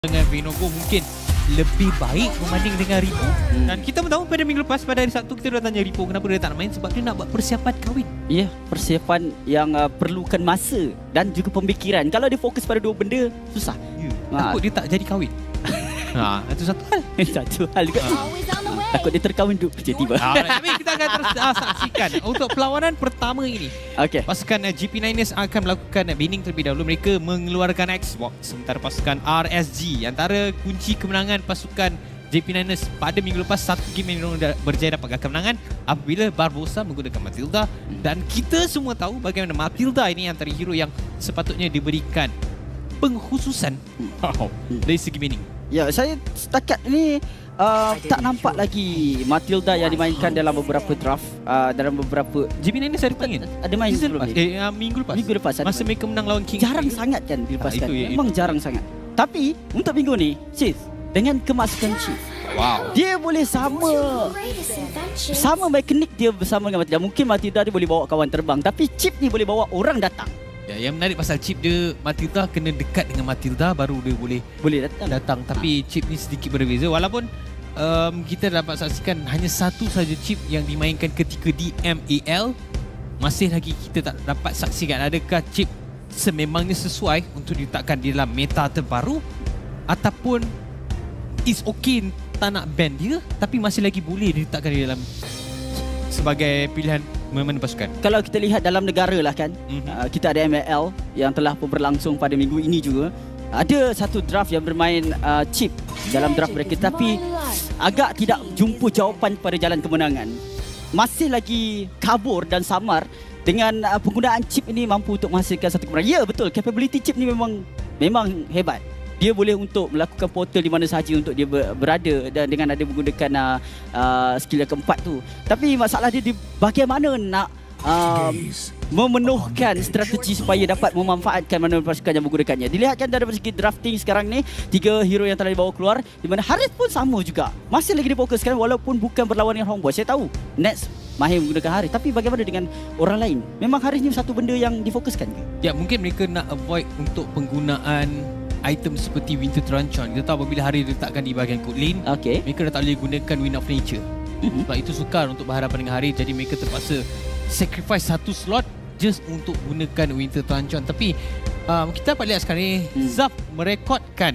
dengan Vinogo mungkin lebih baik berbanding dengan Ripo. Dan kita pun tahu pada minggu lepas, pada hari Sabtu, kita dah tanya Ripo kenapa dia tak nak main. Sebab dia nak buat persiapan kahwin. Ya, persiapan yang perlukan masa dan juga pemikiran. Kalau dia fokus pada dua benda, susah. Takut dia tak jadi kahwin. Itu satu hal. Satu hal juga. Takut dia terkahwin dulu tiba-tiba. Tapi kita akan terus saksikan untuk perlawanan pertama ini. Okey. Pasukan GP Niners akan melakukan binning terlebih dahulu. Mereka mengeluarkan Xbox, sementara pasukan RSG, antara kunci kemenangan pasukan GP Niners pada minggu lepas, satu game yang berjaya dapatkan kemenangan apabila Barbosa menggunakan Matilda. Dan kita semua tahu bagaimana Matilda ini antara hero yang sepatutnya diberikan pengkhususan dari segi binning. Ya, saya setakat ini tak nampak lagi Matilda yang dimainkan dalam beberapa draft, dalam beberapa GP Niners ada panggil? Ada main sebelum ni? Minggu lepas. Minggu lepas masa mereka menang lawan King. Jarang sangat kan dilepaskan. Memang jarang sangat. Tapi untuk minggu ni, Chief, dengan kemasukan Chief, dia boleh sama mekanik dia bersama dengan Matilda. Mungkin Matilda dia boleh bawa kawan terbang, tapi Chief ni boleh bawa orang datang. Ya, yang menarik pasal Chip dia, Matilda kena dekat dengan Matilda baru dia boleh datang. Tapi Chip ni sedikit berbeza. Walaupun kita dapat saksikan hanya satu saja Chip yang dimainkan ketika di MAL, masih lagi kita tak dapat saksikan adakah Chip sememangnya sesuai untuk diletakkan di dalam meta terbaru, ataupun it's okay tak nak ban dia tapi masih lagi boleh diletakkan di dalam sebagai pilihan memang pasukan. Kalau kita lihat dalam negara lah kan, kita ada MAL yang telah pun berlangsung pada minggu ini juga. Ada satu draft yang bermain Chip dalam draft mereka, tapi agak tidak jumpa jawapan pada jalan kemenangan. Masih lagi kabur dan samar. Dengan penggunaan Chip ini mampu untuk menghasilkan satu kemenangan. Ya, betul, capability Chip ni memang hebat. Dia boleh untuk melakukan portal di mana sahaja untuk dia berada, dan dengan ada menggunakan skill yang keempat tu. Tapi masalah dia di bagaimana nak memenuhkan strategi supaya dapat memanfaatkan mana pasukan yang menggunakannya. Dilihatkan dari segi drafting sekarang ni, 3 hero yang telah dibawa keluar, di mana Haris pun sama juga. Masih lagi difokuskan walaupun bukan berlawan dengan Homeboy. Saya tahu Nets mahir menggunakan Haris, tapi bagaimana dengan orang lain? Memang Haris ni satu benda yang difokuskan ke? Ya, mungkin mereka nak avoid untuk penggunaan item seperti Winter Truncheon. Kita tahu apabila Haris diletakkan di bahagian code lane, mereka dah tak boleh gunakan Wind of Nature. Sebab itu sukar untuk berhadapan dengan Haris, jadi mereka terpaksa sacrifice satu slot just untuk gunakan Winter Truncheon. Tapi kita dapat lihat sekarang ni, Zaf merekodkan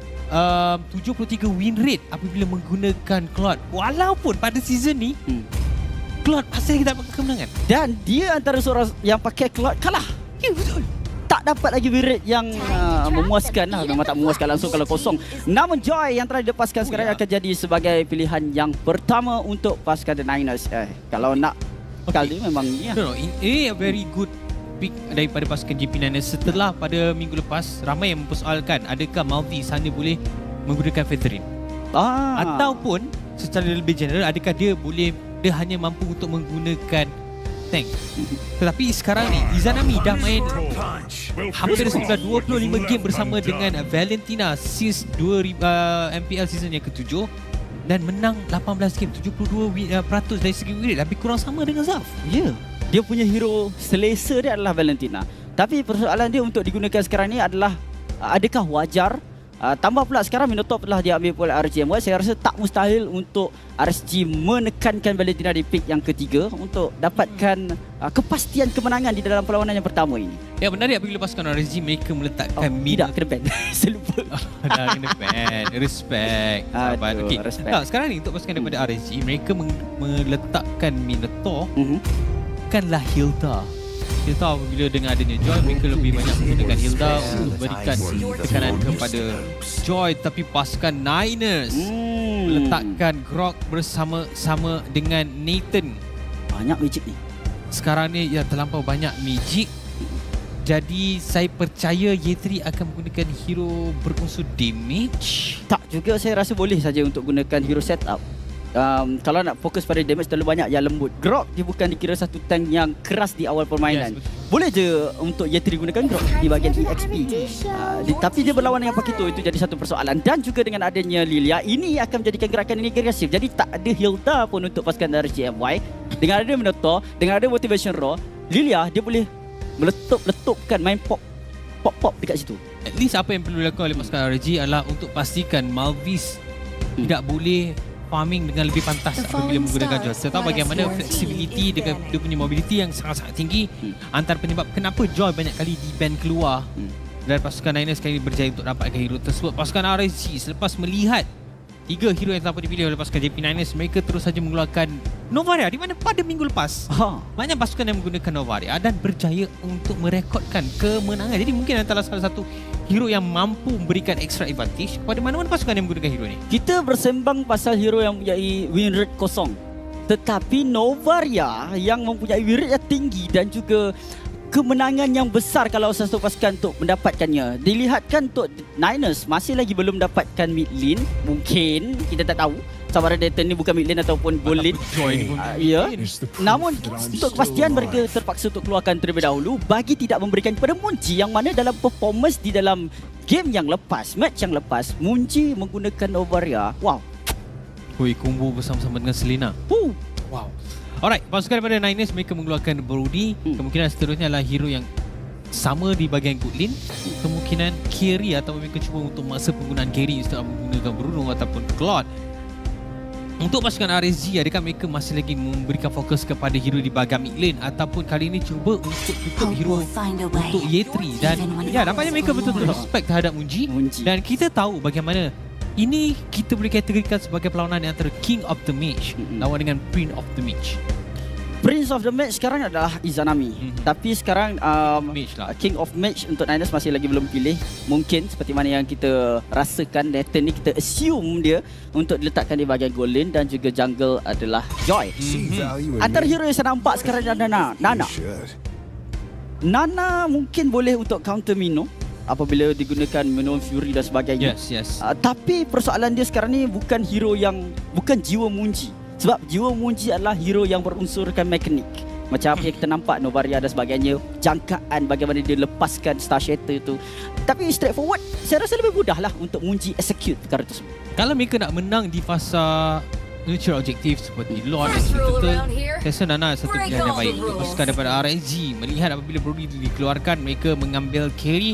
73 win rate apabila menggunakan Claude. Walaupun pada season ni Claude masih lagi dapat kemenangan. Dan dia antara seorang yang pakai Claude kalah. Ya, betul. Tak dapat lagi win rate yang memuaskan lah. Memang tak memuaskan langsung kalau kosong. Namun Joy yang telah dilepaskan sekarang akan jadi sebagai pilihan yang pertama untuk pasukan The Niners. Kalau nak kali memang ini a very good pick daripada pasukan GP Niners. Setelah pada minggu lepas ramai yang mempersoalkan adakah Maltese hanya boleh menggunakan Featherin, ataupun secara lebih general adakah dia hanya mampu untuk menggunakan tank. Tetapi sekarang ni Izanami dah main hampir sudah 25 game bersama dengan Valentina since MPL season yang ke-7 dan menang 18 game, 72% dari segi win rate, lebih kurang sama dengan Zaf. Ya, dia punya hero selesa dia adalah Valentina. Tapi persoalan dia untuk digunakan sekarang ni adalah adakah wajar? Tambah pula sekarang Minotaur telah diambil oleh RGM. Saya rasa tak mustahil untuk RSG menekankan Valentina di pick yang ketiga untuk dapatkan kepastian kemenangan di dalam perlawanan yang pertama ini. Ya, benar apabila pasukan RSG mereka meletakkan tidak kena ban. Saya lupa. Dah kena ban. Respect. Okay. Sekarang ni untuk pasukan daripada RSG, mereka meletakkan Minotaur bukanlah Hilda. Kita tahu bila dengan adanya Joy, mereka lebih banyak menggunakan Hilda untuk berikan tekanan kepada Joy. Tapi pasukan Niners meletakkan Grok bersama-sama dengan Nathan. Banyak magic ni. Sekarang ni terlampau banyak magic. Jadi saya percaya Y3 akan menggunakan hero berunsur damage. Tak juga, saya rasa boleh saja untuk gunakan hero setup. Kalau nak fokus pada damage terlalu banyak yang lembut. Grok dia bukan dikira satu tank yang keras di awal permainan. Boleh je untuk Y3 gunakan Grok di bahagian EXP. Tapi dia berlawan dengan Pakito, itu jadi satu persoalan. Dan juga dengan adanya Lilia, ini akan menjadikan gerakan ini agresif. Jadi tak ada Hilda pun untuk pasukan dari GMY. Dengan ada Minotaur, dengan ada Motivation Raw, Lilia dia boleh meletup-letupkan, main pop dekat situ. At least apa yang perlu dilakukan oleh pasukan RRG adalah untuk pastikan Malvis tidak boleh farming dengan lebih pantas apabila menggunakan Joy. Kita tahu bagaimana flexibility dengan dia punya mobility yang sangat-sangat tinggi. Antara penyebab kenapa Joy banyak kali di-ban keluar dan pasukan Niners kali ini berjaya untuk dapatkan hero tersebut. Pasukan RRG selepas melihat 3 hero yang telah dipilih oleh pasukan JP Niners, mereka terus saja mengeluarkan Novaria di mana pada minggu lepas banyak pasukan yang menggunakan Novaria dan berjaya untuk merekodkan kemenangan. Jadi mungkin antara salah satu hero yang mampu memberikan extra advantage kepada mana-mana pasukan yang menggunakan hero ni. Kita bersembang pasal hero yang mempunyai win rate kosong, tetapi Novaria yang mempunyai win rate yang tinggi dan juga kemenangan yang besar kalau satu pasukan untuk mendapatkannya. Dilihatkan untuk Niners masih lagi belum dapatkan mid lane. Mungkin kita tak tahu sama ada Dayton ni bukan mid lane ataupun gold lane. Ya. Namun untuk kepastian mereka terpaksa untuk keluarkan terlebih dahulu bagi tidak memberikan kepada Munji, yang mana dalam performance di dalam game yang lepas, match yang lepas, Munji menggunakan Novaria. Wow. Hui, combo bersama-sama dengan Selena. Wow. Alright, pasukan daripada Niners mereka mengeluarkan Brody. Kemungkinan seterusnya adalah hero yang sama di bahagian good lane. Kemungkinan carry atau mereka cuba untuk maksa penggunaan carry setelah menggunakan Bruno ataupun Claude. Untuk pasukan RSG, adakah mereka masih lagi memberikan fokus kepada hero di bahagian mid lane ataupun kali ini cuba untuk tutup hero untuk Yetri. Dan ya, nampaknya mereka betul-betul respect terhadap Munji. Dan kita tahu bagaimana ini kita boleh kategorikan sebagai perlawanan antara King of the Mage lawan dengan Prince of the Mage. Prince of the Mage sekarang adalah Izanami. Tapi sekarang King of Mage untuk Niners masih lagi belum pilih. Mungkin seperti mana yang kita rasakan, Nathan ni kita assume dia untuk diletakkan di bahagian gold lane dan juga jungle adalah Joy. Antara hero yang saya nampak sekarang adalah Nana mungkin boleh untuk counter Mino apabila digunakan Mino Fury dan sebagainya. Yes. Tapi persoalan dia sekarang ni bukan hero yang bukan jiwa Munji. Sebab jiwa Munji adalah hero yang berunsurkan mekanik. Macam apa yang kita nampak Novaria dan sebagainya, jangkaan bagaimana dia lepaskan Star Shatter tu. Tapi straightforward, saya rasa lebih mudah lah untuk Munji execute perkara tersebut. Kalau mereka nak menang di fasa neutral objektif seperti Lord dan Turtle, saya rasa Nana satu pilihan yang baik untuk pasukan daripada RSG. Melihat apabila Brody dikeluarkan, mereka mengambil carry.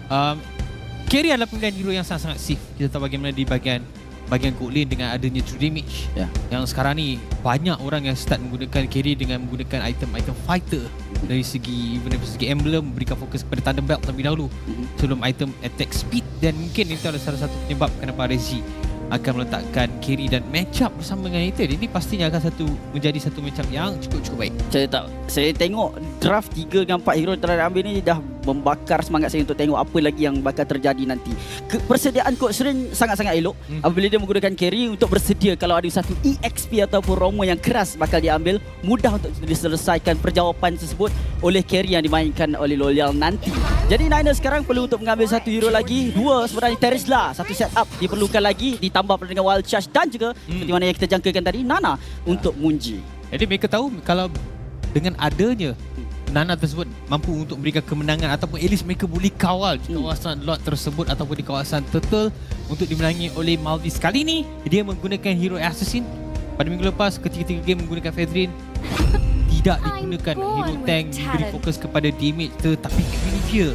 Carry adalah pilihan hero yang sangat-sangat safe. Kita tahu bagaimana di bahagian good lane dengan adanya true damage. Yang sekarang ni banyak orang yang start menggunakan carry dengan menggunakan item-item fighter. Dari segi emblem, berikan fokus kepada Thunder Belt terlebih dahulu sebelum item attack speed. Dan mungkin itu adalah salah satu penyebab kenapa RSG akan meletakkan carry dan match up bersama dengan Ethan. Ini pastinya akan menjadi satu match up yang cukup baik. Saya tengok draft 3 dengan 4 hero yang telah ambil ni dah membakar semangat saya untuk tengok apa lagi yang bakal terjadi nanti. Persediaan Coach Rin sangat-sangat elok apabila dia menggunakan carry untuk bersedia kalau ada satu EXP ataupun Romo yang keras bakal diambil, mudah untuk diselesaikan perjawapan tersebut oleh carry yang dimainkan oleh Loyal nanti. Jadi Niners sekarang perlu untuk mengambil satu hero lagi, 2 sebenarnya Terizla, satu setup diperlukan lagi ditambah dengan Wild Charge dan juga seperti mana yang kita jangkakan tadi Nana untuk Munji. Jadi mereka tahu kalau dengan adanya Nana tersebut mampu untuk memberikan kemenangan ataupun at least mereka boleh kawal di kawasan Lord tersebut ataupun di kawasan Turtle untuk dimenangi oleh Malvis. Kali ini dia menggunakan hero Assassin. Pada minggu lepas ketika 3 game menggunakan Fedrin, tidak digunakan hero tank, diberi fokus kepada damage tetapi Guinevere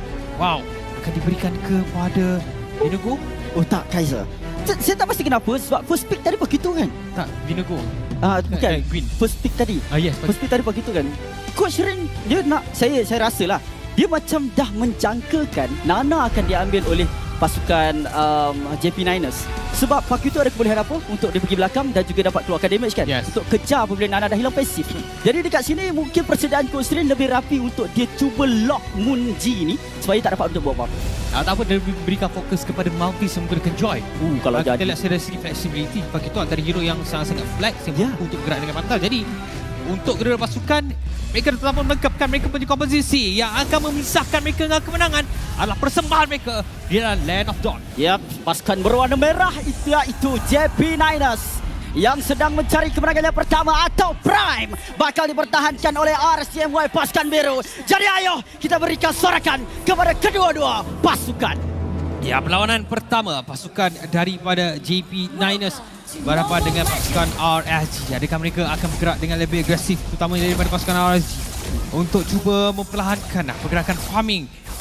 akan diberikan kepada Vinegar. Oh tak, Kaiser. Saya tak pasti kenapa sebab first pick tadi begitu kan? Tak, Vinegar. Bukan, Green. First pick tadi. Yes, first pick tadi begitu kan? Coach Rin dia nak, saya rasalah dia macam dah menjangkakan Nana akan diambil oleh pasukan JP Niners. Sebab Pak itu ada kebolehan apa untuk dia pergi belakang dan juga dapat keluarkan damage kan? Untuk kejar apabila Nana dah hilang pasif. Jadi dekat sini mungkin persediaan Coach Rin lebih rapi untuk dia cuba lock Munji ni supaya tak dapat untuk buat apa-apa. Ataupun dia berikan fokus kepada Malvis yang menggunakan Joy. Kalau kita lihat dari segi flexibility, Pak itu antara hero yang sangat-sangat flex yang mampu untuk bergerak dengan pantas. Jadi untuk kedua pasukan, mereka telah melengkapkan mereka punya komposisi yang akan memisahkan mereka dengan kemenangan adalah persembahan mereka di dalam Land of Dawn. Pasukan berwarna merah itu JP Niners yang sedang mencari kemenangan yang pertama atau Prime bakal dipertahankan oleh RCMY pasukan biru. Jadi ayo kita berikan sorakan kepada kedua-dua pasukan. Perlawanan pertama pasukan daripada JP Niners berhadapan dengan pasukan RSG. Adakah mereka akan bergerak dengan lebih agresif, terutama daripada pasukan RSG untuk cuba memperlahankan pergerakan farming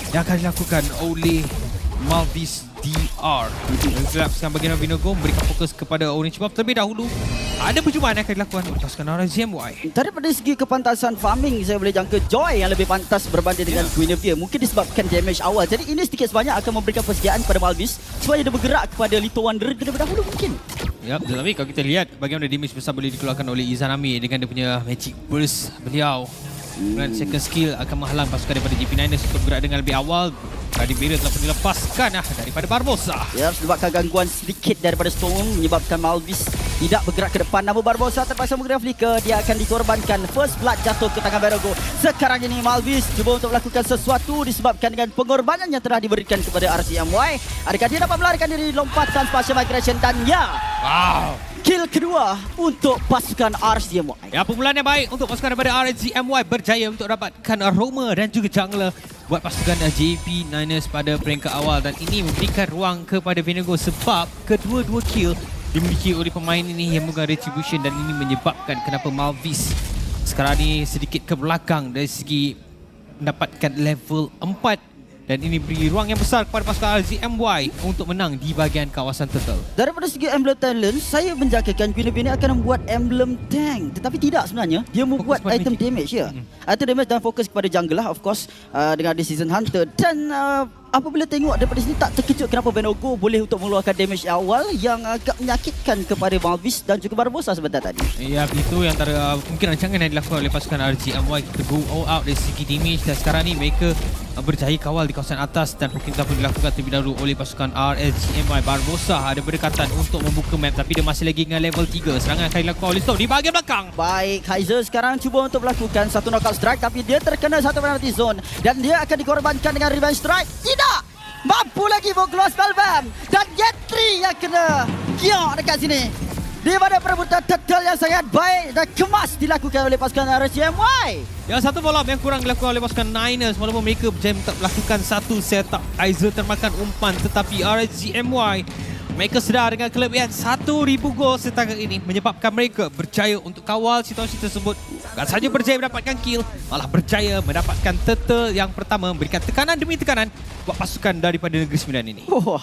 yang akan dilakukan oleh Malvis DR. Gelap sekarang bagian Vinogo memberikan fokus kepada Orange Buff terlebih dahulu. Ada percubaan yang akan dilakukan oleh pasukan RZMY. Daripada segi kepantasan farming, saya boleh jangka Joy yang lebih pantas berbanding dengan Guinevere. Mungkin disebabkan damage awal. Jadi ini sedikit sebanyak akan memberikan persediaan kepada Malvis supaya dia bergerak kepada Little Wanderer terlebih dahulu mungkin. Ya, tetapi kalau kita lihat bagaimana damage besar boleh dikeluarkan oleh Izanami dengan dia punya Magic Burst beliau. Dan second skill akan menghalang pasukan daripada GP9ers untuk bergerak dengan lebih awal. Guardian Barrier telah pun dilepaskan daripada Barbosa. Ya, sebabkan gangguan sedikit daripada Storm menyebabkan Malvis tidak bergerak ke depan. Namun Barbosa terpaksa menggunakan flicker. Dia akan dikorbankan. First blood jatuh ke tangan Venogo. Sekarang ini Malvis cuba untuk melakukan sesuatu disebabkan dengan pengorbanan yang telah diberikan kepada RZMY. Adakah dia dapat melarikan diri lompatan Spatial Migration dan ya. Wow. Kill kedua untuk pasukan RZMY. Ya, permulaan yang baik untuk pasukan daripada RZMY berjaya untuk dapatkan Roma dan juga jungler buat pasukan JP9ers pada peringkat awal, dan ini memberikan ruang kepada Venogo sebab kedua-dua kill dimiliki oleh pemain ini yang menggunakan retribution, dan ini menyebabkan kenapa Malvis sekarang ini sedikit ke belakang dari segi mendapatkan level 4. Dan ini beri ruang yang besar kepada pasukan RZMY untuk menang di bahagian kawasan turtle. Daripada segi emblem talent, saya menjangkakan Guinevere ini akan membuat emblem tank. Tetapi tidak sebenarnya. Dia membuat item damage ya. Item damage dan fokus kepada jungle lah of course. Dengan Decision Hunter. Dan apabila tengok daripada sini tak terkejut kenapa Venogo boleh untuk mengeluarkan damage awal yang agak menyakitkan kepada Malvis dan juga Barbosa sebentar tadi. Ya, itu yang antara mungkin rancangan yang dilakukan oleh pasukan RZMY. Kita go all out dari segi damage, dan sekarang ni mereka berjaya kawal di kawasan atas, dan mungkin pun dilakukan terlebih dahulu oleh pasukan RZMY. Barbosa ada berdekatan untuk membuka map, tapi dia masih lagi dengan level 3. Serangan akan dilakukan oleh Storm di bahagian belakang. Baik, Kaiser sekarang cuba untuk melakukan satu knockout strike, tapi dia terkena satu penalty zone dan dia akan dikorbankan dengan revenge strike. Tidak mampu lagi bawa keluar spellbomb, dan Yetri yang kena kiok dekat sini. Di mana perebutan turtle yang sangat baik dan kemas dilakukan oleh pasukan RZMY. Yang satu follow up yang kurang dilakukan oleh pasukan Niners, walaupun mereka berjaya melakukan satu setup. Kaiser termakan umpan, tetapi RZMY mereka sedar dengan kelebihan 1,000 gol setakat ini menyebabkan mereka berjaya untuk kawal situasi tersebut. Bukan sahaja berjaya mendapatkan kill, malah berjaya mendapatkan turtle yang pertama, memberikan tekanan demi tekanan buat pasukan daripada Negeri Sembilan ini.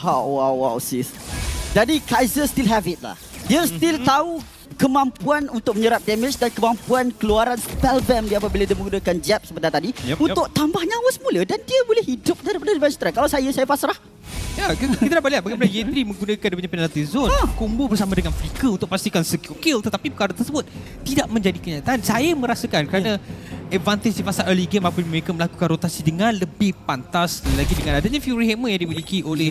Wow, sis. Jadi Kaiser still have it lah. Dia still tahu kemampuan untuk menyerap damage dan kemampuan keluaran spellbomb dia apabila dia menggunakan jab sebentar tadi untuk tambah nyawa semula, dan dia boleh hidup daripada revenge strike. Kalau saya pasrah. Ya, kita dapat lihat bagaimana Yetri menggunakan dia punya penalty zone combo bersama dengan flicker untuk pastikan secure kill, tetapi perkara tersebut tidak menjadi kenyataan. Saya merasakan kerana advantage di fasa early game apabila mereka melakukan rotasi dengan lebih pantas, lagi dengan adanya Fury Hammer yang dimiliki oleh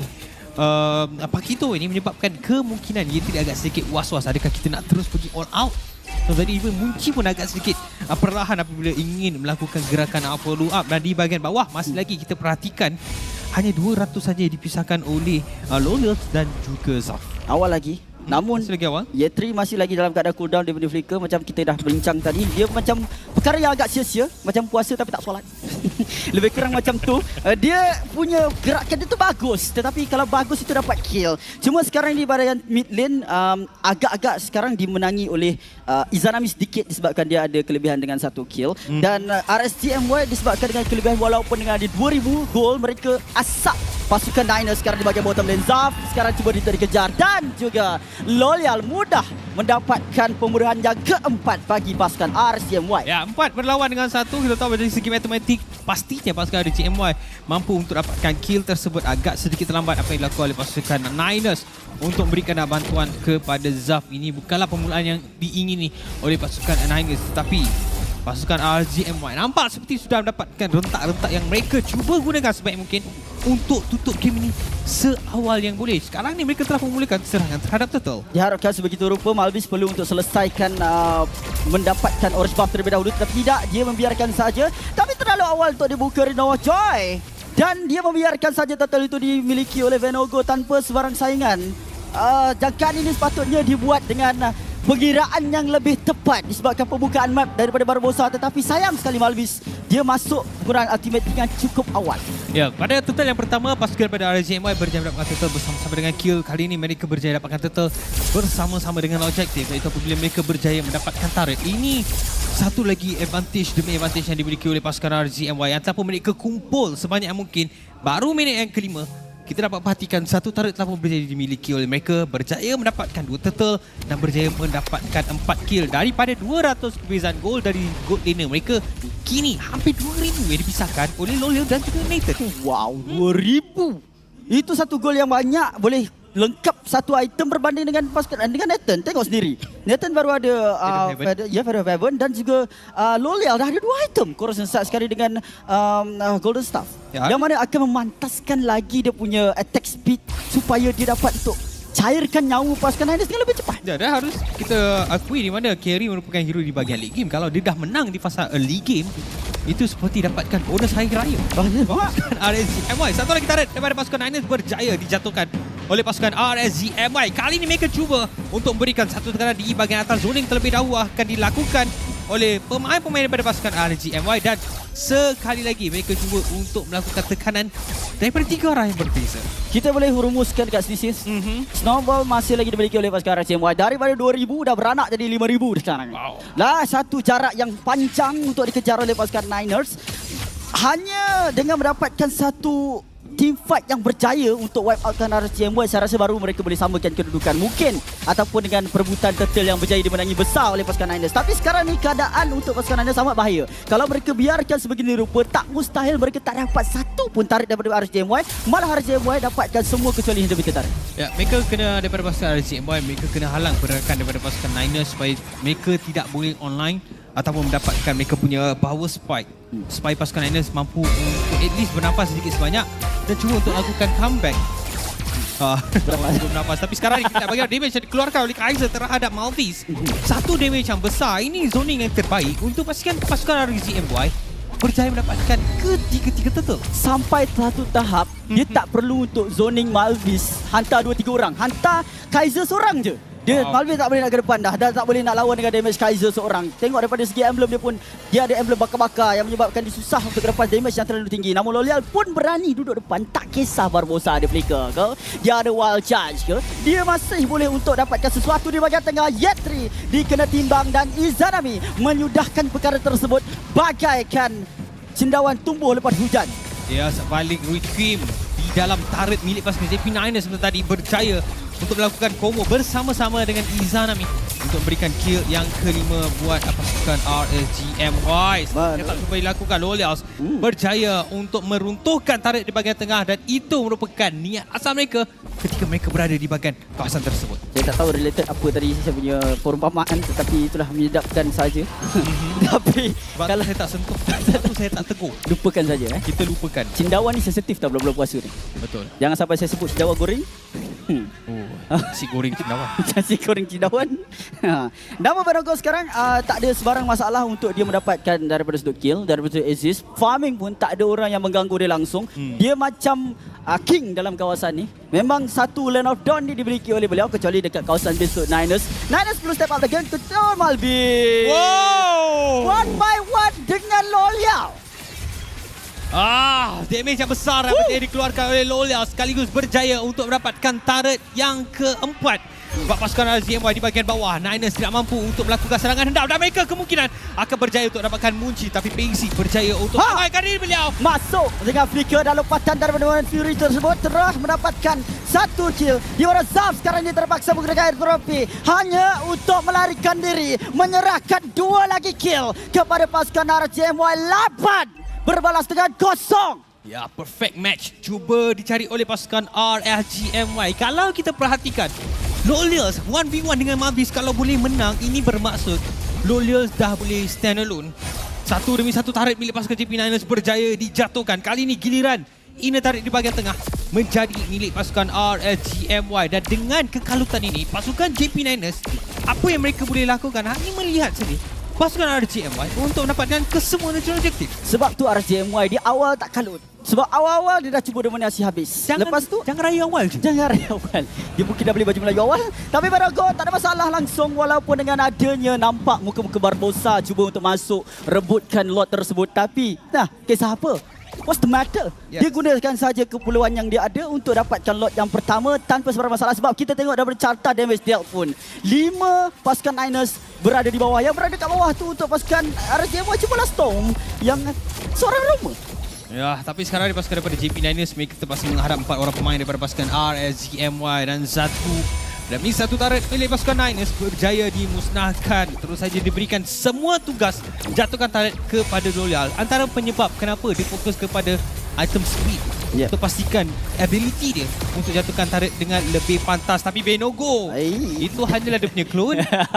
Pakito ini menyebabkan kemungkinan Yetri agak sedikit was-was. Adakah kita nak terus pergi all out? So, tadi even Munci pun agak sedikit perlahan apabila ingin melakukan gerakan follow up, dan di bahagian bawah masih lagi kita perhatikan hanya 200 saja dipisahkan oleh Lolers dan juga Zaf. Awal lagi. Namun masih lagi awal. Yetri masih lagi dalam keadaan cooldown daripada flicker. Macam kita dah bincang tadi, dia macam perkara yang agak sia-sia, macam puasa tapi tak solat. Lebih kurang macam tu. Dia punya gerakan dia tu bagus, tetapi kalau bagus itu dapat kill. Cuma sekarang di bahagian mid lane agak-agak sekarang dimenangi oleh Izanami sedikit disebabkan dia ada kelebihan dengan satu kill. Dan RZMY disebabkan dengan kelebihan walaupun dengan ada 2000 gol, mereka asap pasukan Niners sekarang di bahagian bottom lane. Zaf sekarang cuba dikejar, dan juga Loyal mudah mendapatkan pembunuhan yang keempat bagi pasukan RZMY. Ya, 4 berlawan dengan 1. Kita tahu dari segi matematik pastinya pasukan RZMY mampu untuk dapatkan kill tersebut. Agak sedikit terlambat apa yang dilakukan oleh pasukan Niners untuk memberikan bantuan kepada Zaf. Ini bukanlah permulaan yang diingini oleh pasukan Niners, tetapi pasukan RZMY nampak seperti sudah mendapatkan rentak-rentak yang mereka cuba gunakan sebaik mungkin untuk tutup game ini seawal yang boleh. Sekarang ni mereka telah memulakan serangan terhadap Turtle. Diharapkan sebegitu rupa Malvis perlu untuk selesaikan mendapatkan orange buff terlebih dahulu, tetapi tidak, dia membiarkan saja. Tapi terlalu awal untuk dibuka Renoa Joy, dan dia membiarkan saja Turtle itu dimiliki oleh Venogo tanpa sebarang saingan. Jangkaan ini sepatutnya dibuat dengan pengiraan yang lebih tepat disebabkan pembukaan map daripada Barbosa, tetapi sayang sekali Malvis dia masuk kurang ultimate dengan cukup awal. Ya, pada turtle yang pertama pasukan daripada RZMY berjaya mendapatkan turtle bersama-sama dengan kill. Kali ini mereka berjaya dapatkan turtle bersama-sama dengan objektif, iaitu apabila mereka berjaya mendapatkan turret. Ini satu lagi advantage demi advantage yang dimiliki oleh pasukan RZMY yang telah pun mereka kumpul sebanyak yang mungkin. Baru minit yang kelima, kita dapat perhatikan satu turret telah pun berjaya dimiliki oleh mereka, berjaya mendapatkan 2 turtle dan berjaya mendapatkan 4 kill. Daripada 200 perbezaan gol dari gold laner mereka, kini hampir 2000 yang dipisahkan oleh Lolil dan juga Nathan. Wow, 2000. Itu satu gol yang banyak, boleh lengkap satu item berbanding dengan pasukan dengan Nathan. Tengok sendiri. Nathan baru ada Feather of Heaven dan juga Lolial dah ada 2 item. Corrosion Sight sekali dengan Golden Staff. Ya. Yang mana akan memantaskan lagi dia punya attack speed supaya dia dapat untuk cairkan nyawa pasukan Highness dengan lebih cepat. Ya, dah harus kita akui di mana Carry merupakan hero di bahagian late game. Kalau dia dah menang di fasa early game, itu seperti dapatkan bonus hari raya. RSZMY, satu lagi turret daripada pasukan Highness berjaya dijatuhkan oleh pasukan RSZMY. Kali ini mereka cuba untuk memberikan satu tekanan di bahagian atas. Zoning terlebih dahulu akan dilakukan oleh pemain-pemain daripada pasukan RSZMY dan sekali lagi mereka cuba untuk melakukan tekanan daripada 3 arah yang berbeza. Kita boleh rumuskan dekat sini sis. Snowball masih lagi dimiliki oleh pasukan RSZMY. Daripada 2000 dah beranak jadi 5000 sekarang. Wow. Lah satu jarak yang panjang untuk dikejar oleh pasukan Niners. Hanya dengan mendapatkan satu team fight yang berjaya untuk wipe outkan RSZMY, saya rasa baru mereka boleh samakan kedudukan. Mungkin ataupun dengan perebutan turtle yang berjaya dimenangi besar oleh pasukan Niners. Tapi sekarang ni keadaan untuk pasukan Niners amat bahaya. Kalau mereka biarkan sebegini rupa, tak mustahil mereka tak dapat satu pun tarik daripada RSZMY. Malah RSZMY dapatkan semua kecuali Hinderbitter tarik. Ya, mereka kena daripada pasukan RSZMY, mereka kena halang pergerakan daripada pasukan Niners supaya mereka tidak boleh online ataupun mendapatkan mereka punya power spike supaya pasukan Niners mampu untuk at least bernafas sedikit sebanyak dan cuba untuk lakukan comeback. Bernafas. Tapi sekarang ni kita bagi damage yang dikeluarkan oleh Kaiser terhadap Malphite. Satu damage yang besar. Ini zoning yang terbaik untuk pastikan pasukan RSZMY berjaya mendapatkan ketiga-tiga turtle. Sampai satu tahap, dia tak perlu untuk zoning Malphite hantar 2-3 orang. Hantar Kaiser seorang je. Dia Malphite tak boleh nak ke depan dah. Tak boleh nak lawan dengan damage Kaiser seorang. Tengok daripada segi emblem dia pun, dia ada emblem bakar-bakar yang menyebabkan dia susah untuk lepas damage yang terlalu tinggi. Namun Lolial pun berani duduk depan. Tak kisah Barbosa ada flicker ke, dia ada wild charge ke, dia masih boleh untuk dapatkan sesuatu di bahagian tengah. Yetri dikena timbang dan Izanami menyudahkan perkara tersebut bagaikan cendawan tumbuh lepas hujan. Ya, sebalik Rui Kim di dalam turret milik pasukan JP9 sebentar tadi berjaya untuk melakukan combo bersama-sama dengan Izanami untuk memberikan kill yang kelima buat pasukan RSZMY. Yang tak sempat dilakukan, Lolials berjaya untuk meruntuhkan turret di bahagian tengah dan itu merupakan niat asal mereka ketika mereka berada di bahagian kawasan tersebut. Saya tak tahu related apa tadi saya punya perumpamaan, tetapi itulah menyedapkan saja. Tapi sebab kalau saya tak sentuh, satu saya tak tegur. Lupakan saja. Kita lupakan. Cendawan ni sensitif tau bulan-bulan puasa ni. Betul. Jangan sampai saya sebut cendawan goreng. Nasi goreng cendawan. Nasi goreng cendawan. Nama Berago sekarang tak ada sebarang masalah untuk dia mendapatkan daripada sudut kill, daripada sudut assist. Farming pun tak ada orang yang mengganggu dia langsung. Dia macam king dalam kawasan ni. Memang satu Land of Dawn ni dimiliki oleh beliau kecuali dekat kawasan besok Niners. Niners perlu step up again. Betul Malbi. Wow. One by one dengan Lolial. Damage yang besar yang berjaya dikeluarkan oleh Lolial sekaligus berjaya untuk mendapatkan turret yang keempat. Sebab pasukan RSZMY di bahagian bawah, Niners tidak mampu untuk melakukan serangan hendam dan mereka kemungkinan akan berjaya untuk dapatkan Munchi, tapi Pengsi berjaya untuk mengangkat diri beliau. Masuk dengan flicker dan lompatan daripada Fury tersebut terus mendapatkan satu kill. Di mana Zaf sekarang ini terpaksa menggunakan air trofi hanya untuk melarikan diri, menyerahkan 2 lagi kill kepada pasukan RSZMY. 8 berbalas dengan kosong. Ya, perfect match cuba dicari oleh pasukan RSZMY. Kalau kita perhatikan, Lolials 1v1 dengan Malphite kalau boleh menang, ini bermaksud Lolials dah boleh stand alone. Satu demi satu turret milik pasukan JP9 berjaya dijatuhkan. Kali ini giliran inner turret di bahagian tengah menjadi milik pasukan RSZMY. Dan dengan kekalutan ini, pasukan JP9 apa yang mereka boleh lakukan hanya melihat saja pasukan RSZMY untuk mendapatkan kesemua natural objektif. Sebab tu RSZMY di awal tak kalut. Sebab awal-awal dia dah cuba dominasi habis. Lepas tu jangan raya awal je. Jangan raya awal. Dia mungkin dah boleh baju Melayu awal. Tapi Berago tak ada masalah langsung walaupun dengan adanya nampak muka-muka Barbosa cuba untuk masuk rebutkan lot tersebut. Tapi kisah apa? what's the matter? Dia gunakan saja keperluan yang dia ada untuk dapatkan lot yang pertama tanpa sebarang masalah. Sebab kita tengok daripada carta damage dealt pun 5 pasukan Niners berada di bawah. Yang berada kat bawah tu untuk pasukan RSGMY cubalah Storm yang seorang Roma. Ya, tapi sekarang dipasukan daripada JP Niners, mereka terpaksa menghadap 4 orang pemain daripada pasukan RSGMY dan satu turret milik pasukan Niners berjaya dimusnahkan. Terus saja diberikan semua tugas jatuhkan turret kepada Loyal. Antara penyebab kenapa dia fokus kepada item speed untuk pastikan ability dia untuk jatuhkan turret dengan lebih pantas. Tapi Benogo itu hanyalah dia punya clone.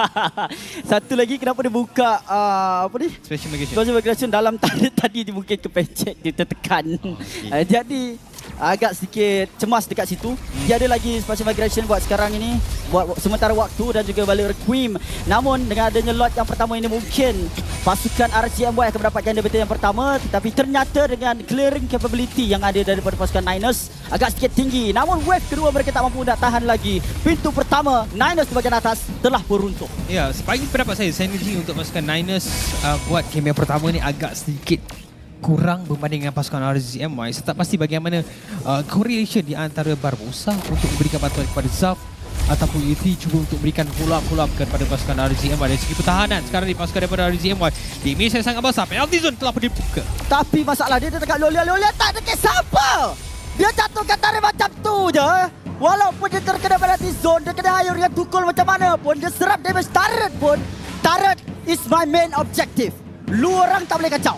Satu lagi kenapa dia buka apa ni? Special migration dalam turret tadi dia mungkin kepencet, dia tertekan. Jadi agak sedikit cemas dekat situ. Dia ada lagi special migration buat sekarang ini, buat sementara waktu dan juga balik Requiem. Namun dengan adanya lot yang pertama ini mungkin pasukan RSGMY akan mendapatkan debit yang pertama, tetapi ternyata dengan clearing capability yang ada daripada pasukan Niners agak sedikit tinggi. Namun wave kedua mereka tak mampu nak tahan lagi. Pintu pertama Niners di bahagian atas telah beruntung. Ya, sebagai pendapat saya, synergy untuk pasukan Niners buat game yang pertama ni agak sedikit kurang berbanding dengan pasukan RSGMY. Saya tak pasti bagaimana correlation di antara Barbosa untuk memberikan bantuan kepada Zaf ataupun Yeti cuba untuk berikan follow-up kepada pasukan RSGMY. Dari segi pertahanan sekarang dipasukan daripada RSGMY, damage yang sangat besar. Penalty zone telah dibuka. Tapi masalah dia dekat Lolia tak ada kisah apa. Dia jatuhkan tarik macam tu je. Walaupun dia terkena penalty zone, dia kena hayur dengan tukul macam mana pun, dia serap damage turret pun. Turret is my main objective. Lu orang tak boleh kacau.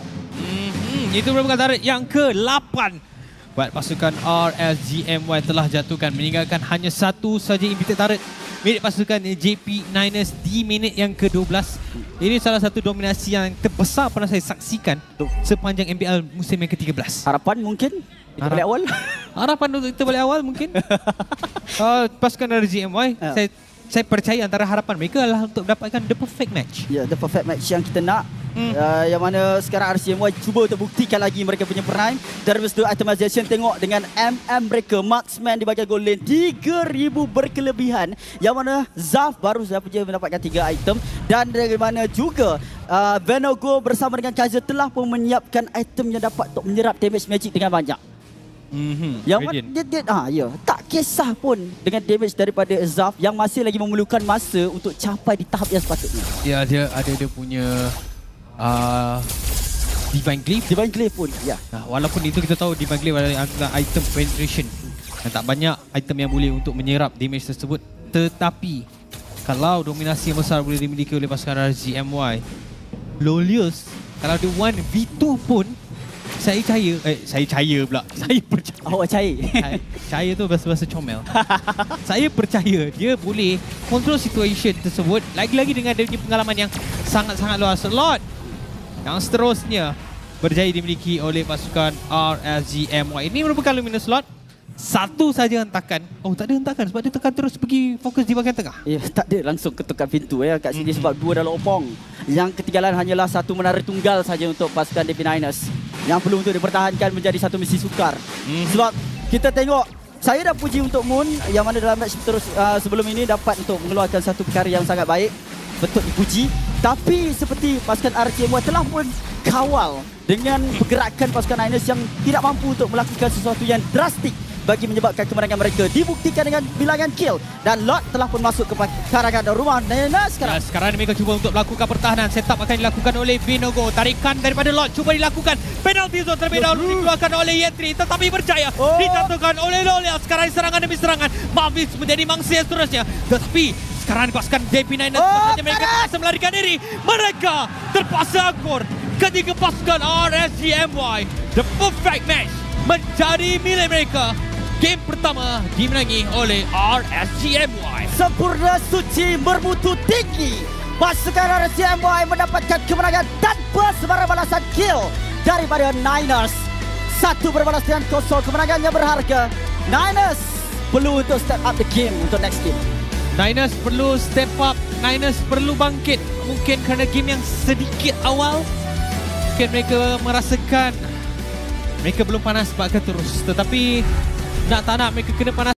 Itu merupakan turret yang ke-8 buat pasukan RSGMY telah jatuhkan, meninggalkan hanya satu saja imitated turret milik pasukan JP Niners di minit yang ke-12. Ini salah satu dominasi yang terbesar pernah saya saksikan sepanjang MPL musim yang ke-13. Harapan mungkin itu balik awal. Harapan untuk kita balik awal mungkin. Pasukan RSGMY, saya percaya antara harapan mereka adalah untuk mendapatkan the perfect match. Ya, the perfect match yang kita nak. Yang mana sekarang RSGMY cuba untuk buktikan lagi mereka punya peran. Dari situ itemization, tengok dengan MM mereka, marksman di bahagian goal lane 3000 berkelebihan. Yang mana Zaf baru saja mendapatkan 3 item. Dan dari mana juga Benogo bersama dengan Kaiser telah pun menyiapkan item yang dapat untuk menyerap damage magic dengan banyak. Yang mana dia tak kisah pun dengan damage daripada Zaf yang masih lagi memerlukan masa untuk capai di tahap yang sepatutnya. Ya, dia ada dia punya Divine Glaive pun, ya. Walaupun itu kita tahu Divine Glaive adalah antara item penetration dan tak banyak item yang boleh untuk menyerap damage tersebut. Tetapi kalau dominasi yang besar boleh dimiliki oleh pasukan RSGMY, Lolius kalau dia 1v2 pun saya percaya. Saya percaya. Awak percaya? Percaya tu bahasa-bahasa comel. Saya percaya dia boleh control situation tersebut lagi-lagi dengan dia punya pengalaman yang sangat-sangat luas. Slot yang seterusnya berjaya dimiliki oleh pasukan RSGMY. Ini merupakan luminous slot. Satu saja hentakan. Oh, tak ada hentakan sebab dia tekan terus pergi fokus di bahagian tengah. Ya, tak ada langsung ketukar pintu kat sini sebab 2 dah lopong. Yang ketinggalan hanyalah satu menara tunggal saja untuk pasukan DP Niners yang perlu untuk dipertahankan menjadi satu misi sukar. Sebab kita tengok, saya dah puji untuk Moon yang mana dalam match terus sebelum ini dapat untuk mengeluarkan satu perkara yang sangat baik. Betul dipuji. Tapi seperti pasukan RSGMY telah pun kawal dengan pergerakan pasukan Niners yang tidak mampu untuk melakukan sesuatu yang drastik bagi menyebabkan kemenangan mereka. Dibuktikan dengan bilangan kill dan lot telah pun masuk ke karangan rumah Niners sekarang. Sekarang mereka cuba untuk melakukan pertahanan. Setup akan dilakukan oleh Benogo. Tarikan daripada lot cuba dilakukan. Penalty zone terlebih dahulu dikeluarkan oleh Yetri tetapi berjaya dijatuhkan oleh Lolia. Sekarang serangan demi serangan. Mavis menjadi mangsa yang seterusnya. Tetapi sekarang pasukan JP Niners mereka terpaksa melarikan diri. Mereka terpaksa akur ketika pasukan RSGMY. The perfect match menjadi milik mereka. Game pertama dimenangi oleh RSGMY. Sempurna suci bermutu tinggi. Pasukan RSGMY mendapatkan kemenangan tanpa sebarang balasan kill daripada Niners. 1-0 kemenangannya berharga. Niners perlu untuk step up the game untuk next game. Niners perlu step up. Niners perlu bangkit. Mungkin kerana game yang sedikit awal, mungkin mereka merasakan mereka belum panas bakal terus. Tetapi nak tak nak mereka kena panas.